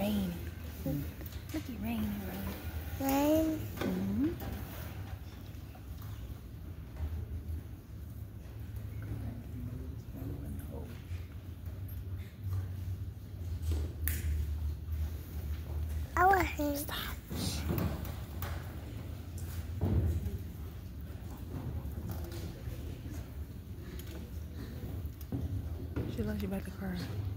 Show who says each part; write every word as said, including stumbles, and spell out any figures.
Speaker 1: rain. Mm. Look at rain, rain.
Speaker 2: Rain?
Speaker 1: Mm-hmm.
Speaker 2: I want him.
Speaker 1: Stop. She loves you about to cry.